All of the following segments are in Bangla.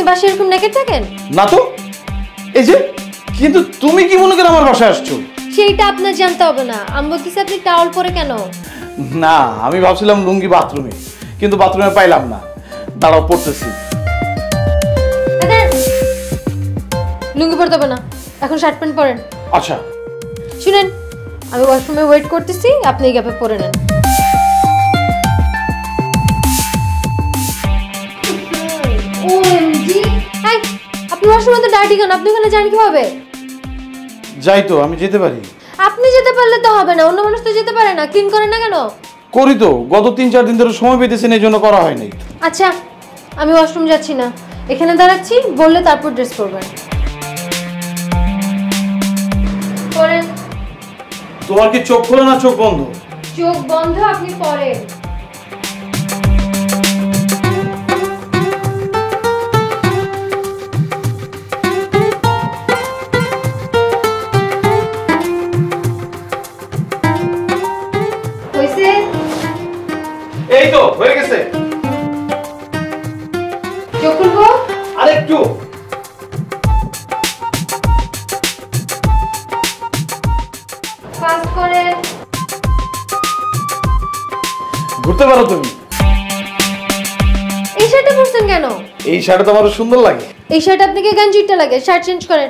বাসায় এরকম নেকেড থাকেন? না তো। এই যে, কিন্তু তুমি কি মনে করে আমার বাসায় আসছো? সেইটা আপনার জানতে হবে না। আমি বলতেছি আপনি টাওয়াল পরে কেন? না, আমি ভাবছিলাম লুঙ্গি বাথরুমে, কিন্তু বাথরুমে পাইলাম না। দাঁড়াও, পড়তেছি। লুঙ্গি পরতে হবে না, এখন শার্ট প্যান্ট পরেন। আচ্ছা শুনেন, আমি ওয়াশরুমে ওয়েট করতেছি, আপনি এই গ্যাপে পরে নেন। ওএমজি, হাই, আপনি ওয়াশরুমে তো ডার্টি কেন? আপনি ওখানে যান কিভাবে? যাই তো, আমি যেতে পারি। আপনি যেতে পারলে তো হবে না, অন্য মানুষ তো যেতে পারে না। ক্লিন করেন না কেন? করি তো, গত 3-4 দিন ধরে সময় পেতেছেন, এই জন্য করা হয়নি। আচ্ছা, আমি ওয়াশরুম যাচ্ছি না, এখানে দাঁড়াচ্ছি, বললে তারপর ড্রেস করবেন। পরেন। তোমার কি চোখ খোলা না চোখ বন্ধ? চোখ বন্ধ, আপনি পরেন। হইছে? এই তো হয়ে গেছে। চোখ খুলবো? আরেকটু। ফাস্ট করেন। ঘুরতে পারো তুমি। এই শার্টটা পরছেন কেন? এই শার্টে তো আমার সুন্দর লাগে। এই শার্ট আপনাকে গঞ্জিটা লাগে, শার্ট চেঞ্জ করেন।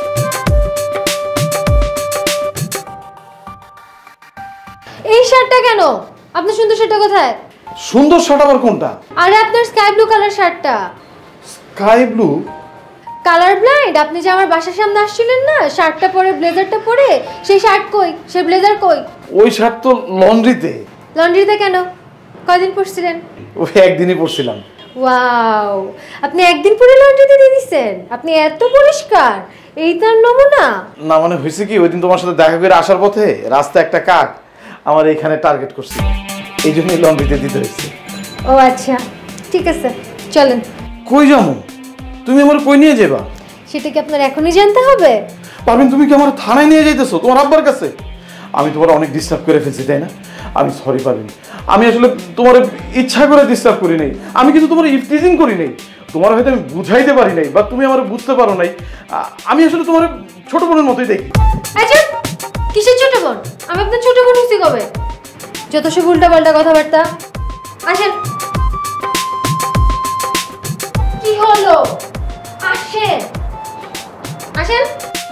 এই শার্টটা কেন? আপনার সুন্দর শার্টটা কোথায়? সুন্দর শার্ট আবার কোনটা? আরে আপনার স্কাই ব্লু কালার শার্টটা। Sky blue? Colour blind? আপনি যে আমার বাসার সামনে আসছিলেন না, শার্টটা পরে ব্লেজারটা পরে, সেই শার্ট কই, সেই ব্লেজার কই? ওই শার্ট তো লন্ড্রিতে। লন্ড্রিতে কেন? কয়দিন পরছিলেন? ওই একদিনই পরছিলাম। ওয়াও, আপনি একদিন পরে লন্ড্রিতে দিয়ে দিচ্ছেন? আপনি এত পরিষ্কার, এই তার নমুনা? না মানে হয়েছে কি, ওই দিন তোমার সাথে দেখা করে আসার পথে রাস্তায় একটা কাক আমার এইখানে টার্গেট করছিল, এই জন্যই লন্ড্রিতে দিতে হয়েছে। ও আচ্ছা, ঠিক আছে, চলেন। কই যাবো? তুমি আমার কই নিয়ে যাবা? সেটা কি আপনার এখনই জানতে হবে? পারবেন, তুমি কি আমার থানায় নিয়ে যাইতেছো তোমার আব্বার কাছে? আমি তোমার অনেক ডিস্টার্ব করে ফেলছি, তাই না? আমি সরি পারবেন, আমি আসলে তোমার ইচ্ছা করে ডিস্টার্ব করি নাই। আমি কিন্তু তোমার ইফটিজিং করি নাই, তোমার হয়তো আমি বুঝাইতে পারি নাই বা তুমি আমার বুঝতে পারো নাই। আমি আসলে তোমার ছোট বোনের মতোই দেখি। আচ্ছা, কিসের ছোট বোন? আমি আপনার ছোট বোন হচ্ছি কবে? যত সব উল্টাপাল্টা কথাবার্তা। আসেন। কি হলো? আসেন, আসেন।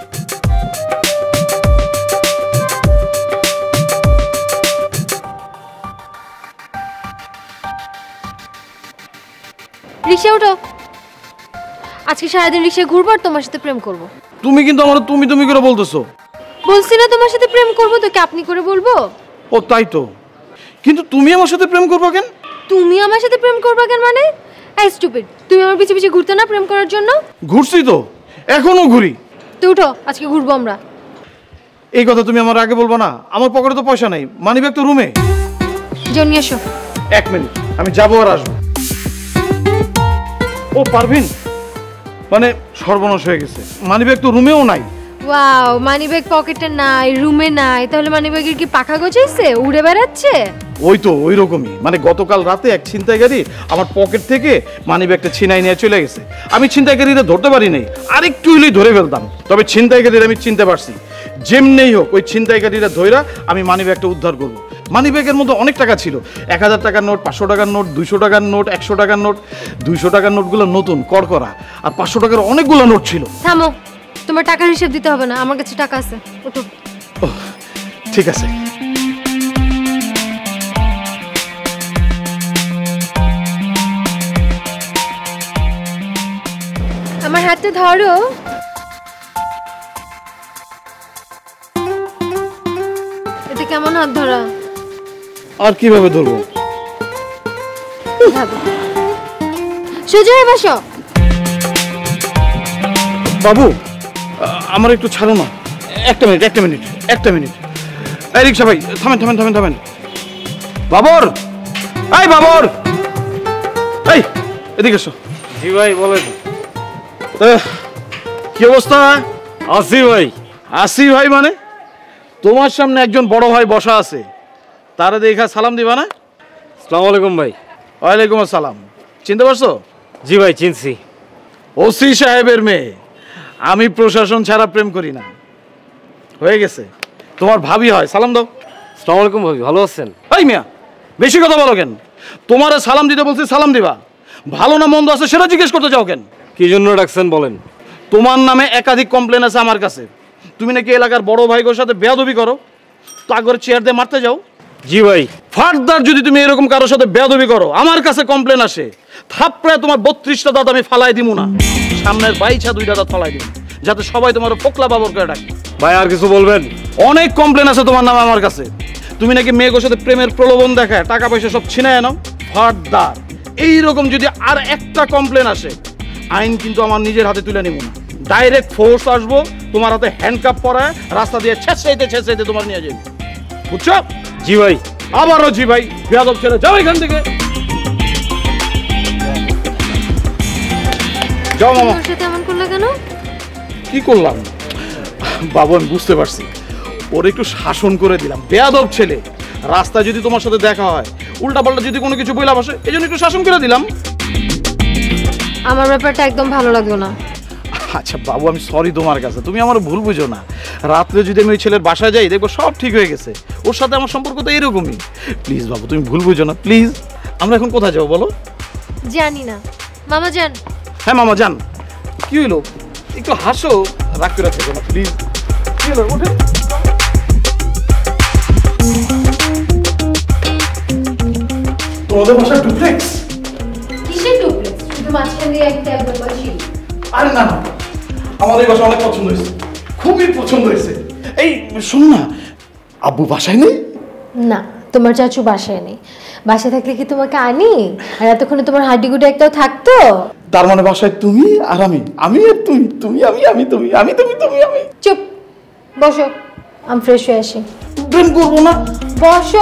রিক্সা উঠো। আজকে সারাদিন রিক্সায় ঘুরবো আর তোমার সাথে প্রেম করবো। তুমি কিন্তু আমার তুমি তুমি করে বলতেছো। বলছি না তোমার সাথে প্রেম করবো, তো কি আপনি করে বলবো? ও তাই তো, কিন্তু তুমি আমার সাথে প্রেম করবো কেন? তুমি আমার সাথে প্রেম করবা কেন মানে? এই স্টুপিড, তুমি আমার পিছে পিছে ঘুরতে না প্রেম করার জন্য? ঘুরছি তো, এখনো ঘুরি। তো উঠো, আজকে ঘুরবো আমরা। এই কথা তুমি আমার আগে বলবো না? আমার পকেটে তো পয়সা নেই, মানিব্যাগ তো রুমে। যাও নিয়ে এসো। 1 মিনিট, আমি যাবো আর আসবো। ও পারভিন, মানে সর্বনাশ হয়ে গেছে, মানিব্যাগ তো রুমেও নাই। ওয়াও, মানিব্যাগ পকেটে নাই, রুমে নাই, তাহলে মানিব্যাগের কি পাখা গজাইছে, উড়ে বেড়াচ্ছে? ওই তো ওই রকমই, মানে গতকাল রাতে এক ছিনতাইকারী আমার পকেট থেকে মানিব্যাগটা ছিনাই নিয়ে চলে গেছে। আমি ছিনতাইকারীরা ধরতে পারি নাই, আরেকটু হইলেই ধরে ফেলতাম। তবে ছিনতাইকারীরা আমি চিনতে পারছি, যেমনেই হোক ওই ছিনতাইকারীরা ধইরা আমি মানিব্যাগটা উদ্ধার করবো। মানিব্যাগের মধ্যে অনেক টাকা ছিল, 1000 টাকার নোট, 500 টাকার নোট, 200 টাকার নোট, 100 টাকার নোট। 200 টাকার নোটগুলো নতুন কড়কড়া, আর 500 টাকার অনেকগুলো নোট ছিল। থামো, তোমার টাকার হিসাব দিতে হবে না, আমার কাছে টাকা আছে। ওঠো। ঠিক আছে। আমার হাতটা ধরো। এটা কেমন হাত ধরা? আর কিভাবে ধরবো? সোজা হয়ে বসো। বাবু, আমার একটু ছাড়ো না। একটা মিনিট এই রিক্সা ভাই, থামেন। বাবর, এই বাবর, এই এদিকে এসো। জি ভাই বলেন। কি অবস্থা? আসি ভাই। আসি ভাই মানে? তোমার সামনে একজন বড় ভাই বসা আছে, তারা দেখা সালাম দিবা না? আসসালামু আলাইকুম ভাই। ওয়ালাইকুম আসসালাম। চিনতে পারছো? জি ভাই চিনছি। ওসি সাহেবের মেয়ে। আমি প্রশাসন ছাড়া প্রেম করি না। হয়ে গেছে, তোমার ভাবি হয়। সালাম দাও। আসসালামু আলাইকুম ভাবি, ভালো আছেন? এই মিয়া, বেশি কথা বলো কেন? তোমার সালাম দিতে বলছি, সালাম দিবা। ভালো না মন্দ আছে সেটা জিজ্ঞেস করতে চাও কেন? কি জন্য ডাকছেন বলেন। তোমার নামে একাধিক কমপ্লেন আছে আমার কাছে। তুমি নাকি এলাকার বড় ভাইগোর সাথে বেয়াদবি করো, তারপরে চেয়ার দিয়ে মারতে যাও। জি ভাই। ফার্দার যদি তুমি এরকম কারোর সাথে বেয়াদবি করো, আমার কাছে কমপ্লেন আসে, থাপড়ায় তোমার 32টা দাঁত আমি ফালাই দিব না, সামনের বাইছা 2টা দাঁত ফালাই দিব, যাতে সবাই তোমার পোকলা বাবর করে ডাকে। ভাই আর কিছু বলবেন? অনেক কমপ্লেন আছে তোমার নামে আমার কাছে। তুমি নাকি মেয়েগুলোর সাথে প্রেমের প্রলোভন দেখায় টাকা পয়সা সব ছিনায় নাও। ফার্দার এইরকম যদি আর একটা কমপ্লেন আসে, আইন কিন্তু আমার নিজের হাতে তুলে নিব না, ডাইরেক্ট ফোর্স আসবো, তোমার হাতে হ্যান্ডকাপ পরায় রাস্তা দিয়ে ছেঁচড়াইতে তোমার নিয়ে যাবে। বুঝছো? জি ভাই। আবারও জি ভাই। বেয়াদব ছেলে, যাও এখান থেকে, যাও মামা। ওর সাথে এমন করলে কেন? কি করলাম বাবু, আমি বুঝতে পারছি। ওর একটু শাসন করে দিলাম। বেয়াদব ছেলে, রাস্তায় যদি তোমার সাথে দেখা হয়, উল্টা পাল্টা যদি কোনো কিছু বইলা বসে, এই জন্য একটু শাসন করে দিলাম। আমার ব্যাপারটা একদম ভালো লাগলো না। আচ্ছা বাবু, আমি সরি তোমার কাছে, তুমি আমার ভুল বুঝো না। রাত্রে যদি আমি ওই ছেলের বাসায় যাই, দেখবো সব ঠিক হয়ে গেছে। ওর সাথে আমার সম্পর্ক তো এইরকমই। প্লিজ বাবু, তুমি ভুল বুঝো না, প্লিজ। আমরা এখন কোথায় যাবো বলো? জানি না, মামা যান। হ্যাঁ মামা যান। কি হইলো? একটু হাসো, রাগ করে থেকো না প্লিজ। কি হলো? ওঠে। তোমাদের বাসা ডুপ্লেক্স? কিসের ডুপ্লেক্স? শুধু মাঝখান দিয়ে একটা একবার বসি। আরে না না, আমার এই বাসা অনেক পছন্দ হয়েছে, খুবই পছন্দ হয়েছে। এই শোন না, আব্বু বাসায় নেই? না, তোমার চাচু বাসায় নেই। বাসায় থাকলে কি তোমাকে আনি? আর এতক্ষণে তোমার হাড্ডি গুডি একটাও থাকতো? তার মানে বাসায় তুমি আর আমি, আমি আর তুমি, তুমি আমি, আমি তুমি, আমি তুমি, তুমি আমি। চুপ, বসো, আমি ফ্রেশ হয়ে আসি। প্রেম করবো না? বসো।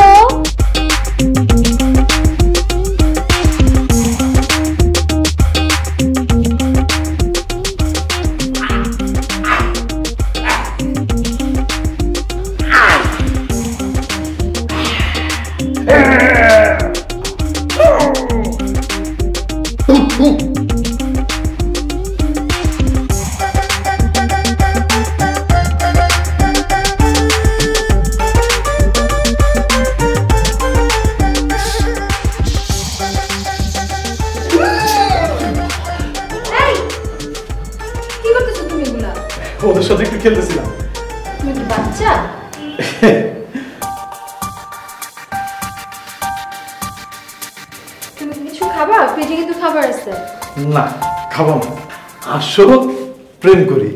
ওদের সাথে একটু খেলতেছিলাম। তুমি কি বাচ্চা? তুমি কিছু খাবা? ফ্রিজে কিন্তু খাবার আছে। না, খাবো না। আসো, প্রেম করি।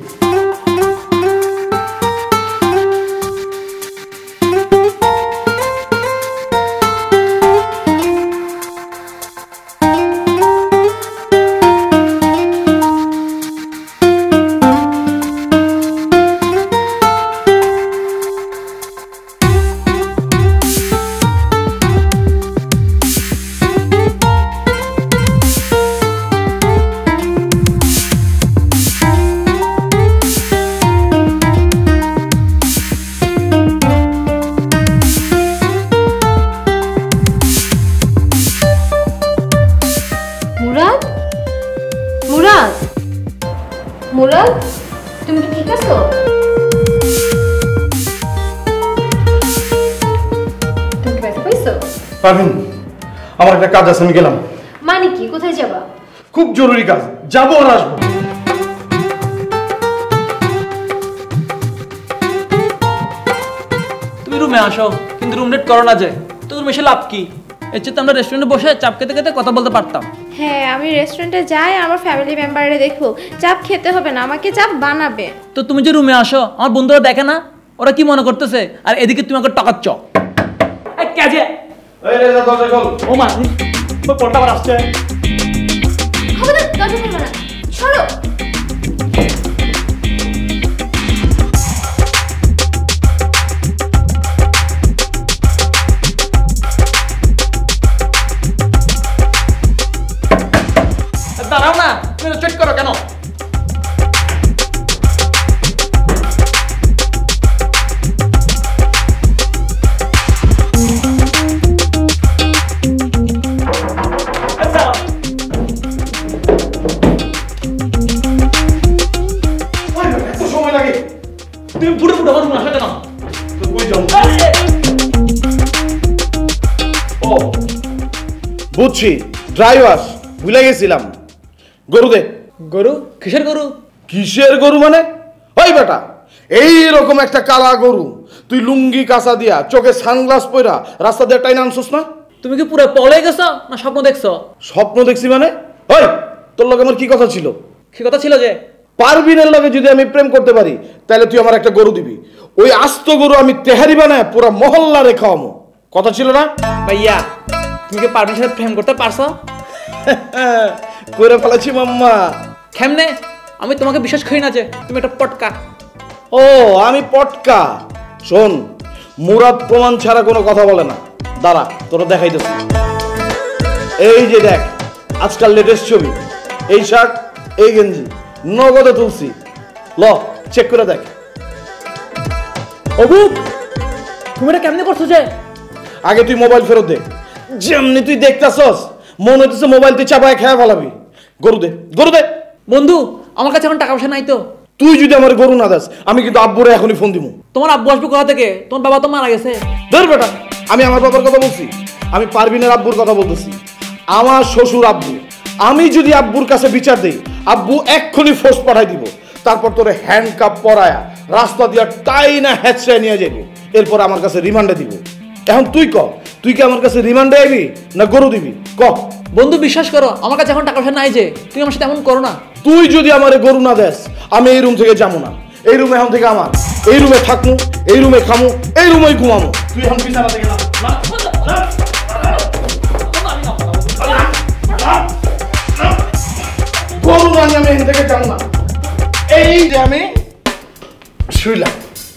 মুরাদ, তুমি কি ঠিক আছো? তুমি কি ব্যথা পাইছো? পারভিন, আমার একটা কাজ আছে, আমি গেলাম। মানে কি? কোথায় যাবা? খুব জরুরি কাজ, যাবো আর আসবো। তুমি রুমে আসো, কিন্তু রুম রেট করো না যে। তো রুমে এসে লাভ কি? এর চেয়ে তো আমরা রেস্টুরেন্টে বসে চাপ খেতে খেতে কথা বলতে পারতাম। হ্যাঁ, আমি রেস্টুরেন্টে যাই, আমার ফ্যামিলি মেম্বাররা দেখবো। চাপ খেতে হবে না, আমাকে চাপ বানাবে। তো তুমি যে রুমে আসো, আমার বন্ধুরা দেখে না ওরা কি মনে করতেছে? আর এদিকে তুমি আমাকে টকাচ্ছ। কাজে ও মা, পড়টা আবার আসছে। খবরদার, দরজা খুলবে না, সরো। দাঁড়াও না, তুমি চেক করো কেন? বুঝছি, ড্রাইভার ভুলে গেছিলাম। গরু দে। গরু? কিসের গরু? কিসের গরু মানে? ওই বেটা, এই রকম একটা কালা গরু তুই লুঙ্গি কাঁচা দিয়া চোখে সানগ্লাস পরা রাস্তা দিয়ে টাইনা আনছিস না? তুমি কি পুরো পলে গেছো না স্বপ্ন দেখছো? স্বপ্ন দেখছি মানে? ওই তোর লগে আমার কি কথা ছিল? কি কথা ছিল যে? পারবিনের লগে যদি আমি প্রেম করতে পারি তাহলে তুই আমার একটা গরু দিবি। ওই আস্ত গরু আমি তেহারি বানায় পুরা মহল্লা রে খাওয়ামো। কথা ছিল না? ভাইয়া তুমি কি পারভিনের সাথে প্রেম করতে পারছো? কইরা ফেলাছি মাম্মা। কেমনে? আমি তোমাকে বিশ্বাস করি না যে তুমি একটা পটকা। ও আমি পটকা। শোন, মুরাদ প্রমাণ ছাড়া কোনো কথা বলে না। দাঁড়া, তোরা দেখাইতেছি। এই যে দেখ, আজকাল লেটেস্ট ছবি, এই শার্ট, এই গেঞ্জি, নগদে তুলছি। ল চেক করে দেখ। অবু তুমি এটা কেমনে করছো যে? আগে তুই মোবাইল ফেরত দে। যেমনি তুই দেখতাছস মনে হইতেছে মোবাইল তুই চাপায় খেয়ে ফেলাবি। গরু দে, গরু দে। বন্ধু আমার কাছে এখন টাকা পয়সা নাই তো। তুই যদি আমার গরু না দাস আমি কিন্তু আব্বুরে এখনই ফোন দিব। তোমার আব্বু আসবে কোথা থেকে? তোমার বাবা তো মারা গেছে। ধর বেটা, আমি আমার বাবার কথা বলছি? আমি পারভিনের আব্বুর কথা বলতেছি। আমার শ্বশুর আব্বু। আমি যদি আব্বুর কাছে বিচার দেই আব্বু এক্ষুনি ফোর্স পাঠাই দিব। তারপর তোরে হ্যান্ডকাপ পরায়া রাস্তা দিয়া টাইনা হ্যাচড়ায় নিয়ে যাবো। এরপর আমার কাছে রিমান্ডে দিব। এখন তুই ক, তুই কি আমার কাছে রিমান্ডে আইবি না গরু দিবি? ক। বন্ধু বিশ্বাস করো আমার কাছে এখন টাকা পয়সা নাই যে, তুমি আমার সাথে এমন করো না। তুই যদি আমার গরু না দেস আমি এই রুম থেকে যাবো না। এই রুম এখন থেকে আমার। এই রুমে থাকমু, এই রুমে খামু, এই রুমেই ঘুমামু। তুই এখন বিছানা থেকে না। গরু মানে আমি এখান থেকে যাবো না। এই যে আমি শুইলাম।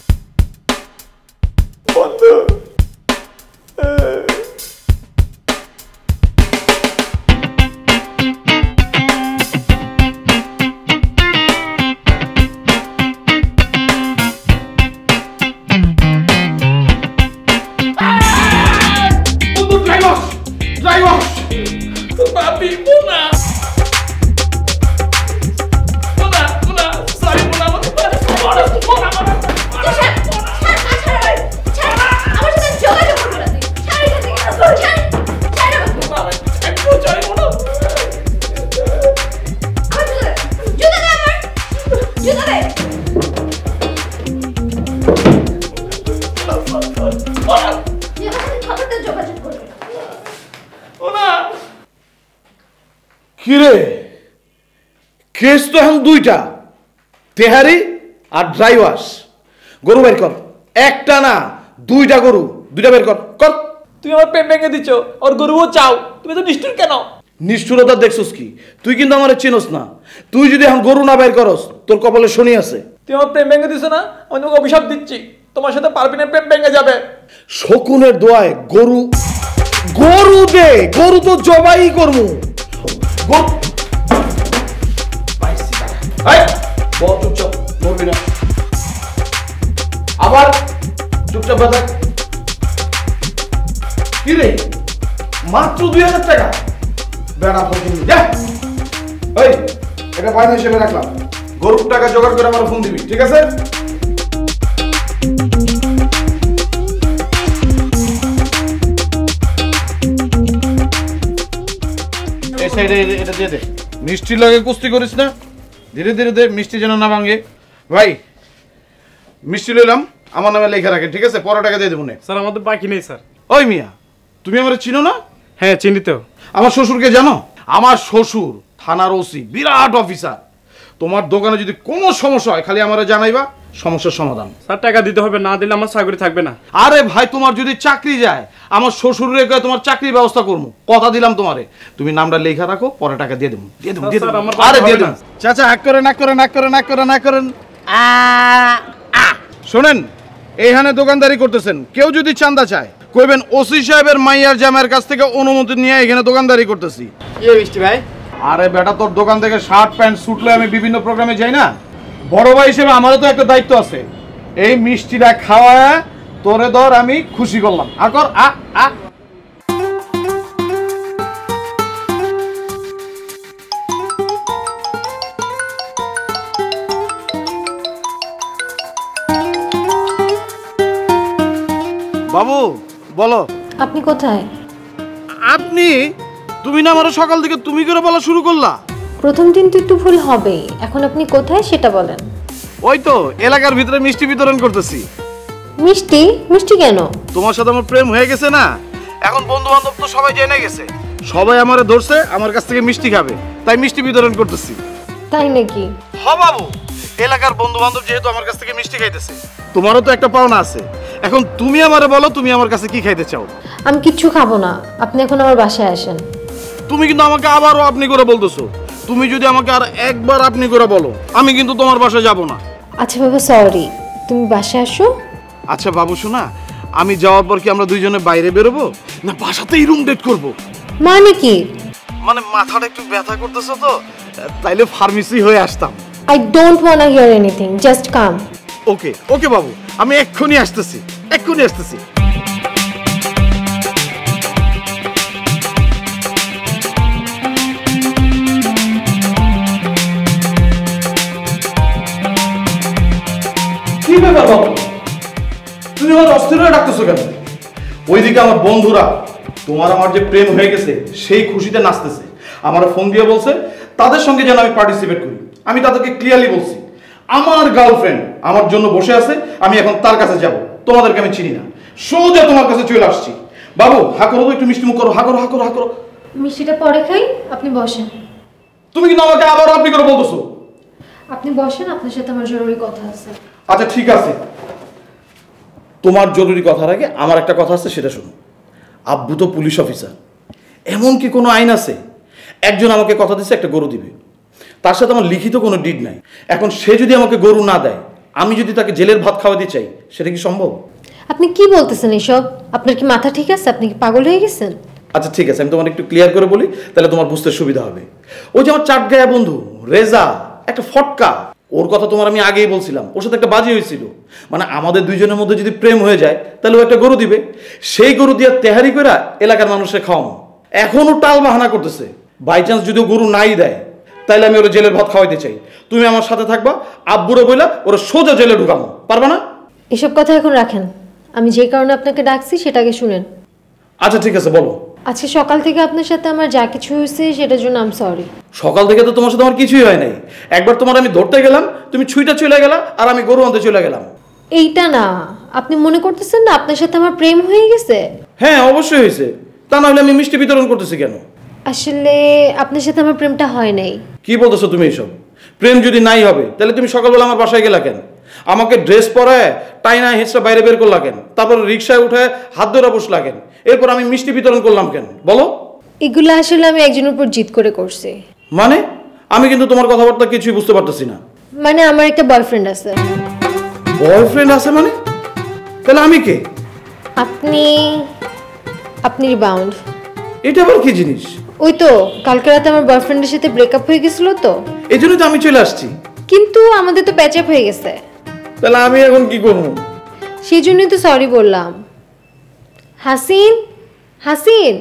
কিরে, কেস তো এখন দুইটা, তেহারি আর ড্রাইভার। গরু বের কর। একটা না, দুইটা গরু, দুইটা বের কর। কর। তুমি আমার প্রেম ভেঙে দিচ্ছ, ওর গরুও চাও, তুমি তো নিষ্ঠুর কেন? নিষ্ঠুরতা দেখছস কি? তুই কিন্তু আমার চিনস না। তুই যদি এখন গরু না বের করস তোর কপালে শনি আছে। তুমি আমার প্রেম ভেঙে দিছো না, আমি তোমাকে অভিশাপ দিচ্ছি, তোমার সাথে পারভিনের প্রেম ভেঙে যাবে। শকুনের দোয়ায় গরু, গরু দে, গরু তো জবাই করমু। চুপচাপ বলবি না, আবার চুপচাপ বাজা। কি রে, মাত্র 2000 টাকা? বেড়া ফোন যা। ওই এটা ফাইনাল হিসেবে রাখলাম। গরুর টাকা জোগাড় করে আমার ফোন দিবি, ঠিক আছে? এই সাইডে এটা দিয়ে দে। মিষ্টি লাগে কুস্তি করিস না, ধীরে ধীরে দে, মিষ্টি যেন না ভাঙে। ভাই মিষ্টি লইলাম, আমার নামে লেখা রাখেন, ঠিক আছে? পরে টাকা দিয়ে দেবো। স্যার আমাদের বাকি নেই স্যার। ওই মিয়া, তুমি আমার চিনো না? হ্যাঁ চিনি তো। আমার শ্বশুরকে জানো? আমার শ্বশুর থানার ওসি, বিরাট অফিসার। তোমার দোকানে যদি কোনো সমস্যা হয় খালি আমারে জানাইবা, সমস্যার সমাধান। স্যার টাকা দিতে হবে, না দিলে আমার চাকরি থাকবে না। আরে ভাই, তোমার যদি চাকরি যায় আমার শ্বশুরের কয়ে তোমার চাকরির ব্যবস্থা করবো, কথা দিলাম তোমারে। তুমি নামটা লেখা রাখো, পরে টাকা দিয়ে দেবো। দিয়ে দেবো, দিয়ে স্যার, দেবো। আমার আরে টাকা দিয়ে হবে দেবো। না। চাচা হাক করে নাক করে নাক করে নাক করে নাক করেন। শোনেন, এইখানে দোকানদারি করতেছেন, কেউ যদি চাঁদা চায় কইবেন ওসি সাহেবের মাইয়ার জামাইয়ের কাছ থেকে অনুমতি নিয়ে এখানে দোকানদারি করতেছি। মিষ্টি ভাই, আরে বেটা, তোর দোকান থেকে শার্ট প্যান্ট সুটলে আমি বিভিন্ন প্রোগ্রামে যাই না? বড় ভাই হিসেবে আমারও তো একটা দায়িত্ব আছে। এই মিষ্টিটা খাওয়ায় তোরে ধর আমি খুশি করলাম। আকর আ আ। বাবু বলো। আপনি কোথায়? আপনি তুমি না আমার সকাল থেকে তুমি করে বলা শুরু করলা। প্রথম দিন তো একটু ভুল হবেই। এখন আপনি কোথায় সেটা বলেন। ওই তো এলাকার ভিতরে মিষ্টি বিতরণ করতেছি। মিষ্টি? মিষ্টি কেন? তোমার সাথে আমার প্রেম হয়ে গেছে না, এখন বন্ধু বান্ধব তো সবাই জেনে গেছে, সবাই আমারে ধরছে আমার কাছ থেকে মিষ্টি খাবে, তাই মিষ্টি বিতরণ করতেছি। তাই নাকি? হ বাবু, এলাকার বন্ধু বান্ধব যেহেতু আমার কাছ থেকে মিষ্টি খাইতেছে, তোমারও তো একটা পাওনা আছে। এখন তুমি আমারে বলো তুমি আমার কাছে কি খাইতে চাও? আমি কিচ্ছু খাবো না, আপনি এখন আমার বাসায় আসেন। তুমি কিন্তু আমাকে আবারও আপনি করে বলতেছো। তুমি যদি আমাকে আর একবার আপনি করে বলো, আমি কিন্তু তোমার বাসায় যাব না। আচ্ছা বাবা, সরি, তুমি বাসায় আসো। আচ্ছা বাবু শোনা, আমি যাওয়ার পর কি আমরা দুইজনে বাইরে বেরোবো না বাসাতেই রুম ডেট করবো? মানে কি? মানে মাথাটা একটু ব্যথা করতেছে তো, তাইলে ফার্মেসি হয়ে আসতাম। I don't wanna hear anything, just come. ওকে ওকে বাবু, আমি এক্ষুনি আসতেছি, এক্ষুনি আসতেছি। কি ব্যাপার বাবু, তুমি আমার অস্থির হয়ে ডাকতেছো কেন? ওইদিকে আমার বন্ধুরা তোমার আমার যে প্রেম হয়ে গেছে সেই খুশিতে নাচতেছে, আমার ফোন দিয়ে বলছে তাদের সঙ্গে যেন আমি পার্টিসিপেট করি। আমি তাদেরকে ক্লিয়ারলি বলছি আমার গার্লফ্রেন্ড আমার জন্য বসে আছে, আমি এখন তার কাছে যাব। তোমাদেরকে আমি চিনি না, সোজা তোমার কাছে চলে আসছি। বাবু হা করো তো, একটু মিষ্টি মুখ করো, হা করো হা করো হা করো। মিষ্টিটা পরে খাই, আপনি বসেন। তুমি কিন্তু আমাকে আবার আপনি করে বলতেছো। আপনি বসেন, আপনার সাথে আমার জরুরি কথা আছে। আচ্ছা ঠিক আছে, তোমার জরুরি কথার আগে আমার একটা কথা আছে, সেটা শোনো। আব্বু তো পুলিশ অফিসার, এমন কি কোনো আইন আছে? একজন আমাকে কথা দিচ্ছে একটা গরু দিবে, তার সাথে আমার লিখিত কোনো ডিড নাই। এখন সে যদি আমাকে গরু না দেয়, আমি যদি তাকে জেলের ভাত খাওয়াতে চাই, সেটা কি সম্ভব? আপনি কি বলতেছেন এসব? আপনার কি মাথা ঠিক আছে? আপনি কি পাগল হয়ে গেছেন? আচ্ছা ঠিক আছে, আমি তোমার একটু ক্লিয়ার করে বলি, তাহলে তোমার বুঝতে সুবিধা হবে। ওই যে আমার চাটগায়া বন্ধু রেজা, একটা ফটকা, ওর কথা তোমার আমি আগেই বলছিলাম, ওর সাথে একটা বাজি হয়েছিল। মানে আমাদের দুইজনের মধ্যে যদি প্রেম হয়ে যায়, তাহলে ও একটা গরু দিবে, সেই গরু দিয়ে তেহারি করে এলাকার মানুষের খাওয়ানো। এখনও টাল বাহানা করতেছে, বাই চান্স যদি গরু নাই দেয়, তাইলে আমি ওরা জেলের ভাত খাওয়াইতে চাই। তুমি আমার সাথে থাকবা, আব্বুরে বইলা ওরা সোজা জেলে ঢুকাবো, পারবা না? এসব কথা এখন রাখেন, আমি যে কারণে আপনাকে ডাকছি সেটাকে শুনেন। আচ্ছা ঠিক আছে বলো। আজকে সকাল থেকে আপনার সাথে আমার যা কিছু হয়েছে সেটার জন্য আমি সরি। সকাল থেকে তো তোমার সাথে আমার কিছুই হয় নাই। একবার তোমার আমি ধরতে গেলাম, তুমি ছুঁইটা চলে গেলা, আর আমি গরু আনতে চলে গেলাম। এইটা না, আপনি মনে করতেছেন না আপনার সাথে আমার প্রেম হয়ে গেছে? হ্যাঁ অবশ্যই হয়েছে, তা না হলে আমি মিষ্টি বিতরণ করতেছি কেন? আসলে আপনার সাথে আমার প্রেমটা হয় নাই। কি বলতেছো তুমি এইসব? প্রেম যদি নাই হবে, তাহলে তুমি সকালবেলা আমার বাসায় গেলা কেন? আমাকে ড্রেস পরায় টাইনা হেঁচড়া বাইরে বের করলা কেন? তারপর রিক্সায় উঠে হাত ধরে বসলা কেন? এরপর আমি মিষ্টি বিতরণ করলাম কেন বলো? এগুলো আসলে আমি একজনের উপর জিদ করে করছি। মানে আমি কিন্তু তোমার কথাবার্তা কিছুই বুঝতে পারতেছি না। মানে আমার একটা বয়ফ্রেন্ড আছে। বয়ফ্রেন্ড আছে মানে? তাহলে আমি কে? আপনি রিবাউন্ড। এটা আবার কি জিনিস? ওই তো কালকে রাতে আমার বয়ফ্রেন্ডের সাথে ব্রেকআপ হয়ে গেছিল তো, এই জন্যই তো আমি চলে আসছি। কিন্তু আমাদের তো প্যাচ আপ হয়ে গেছে। তাহলে আমি এখন কি করবো? সেই জন্যই তো সরি বললাম। হাসিন, হাসিন।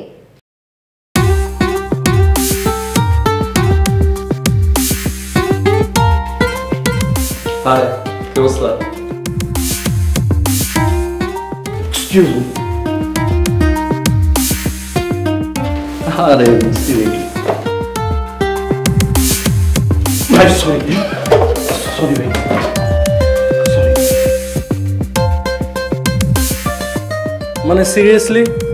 হাই, কি অবস্থা? Excuse me. আরে বুঝতে দেখি ভাই সরি, সরি ভাই, সরি। মানে সিরিয়াসলি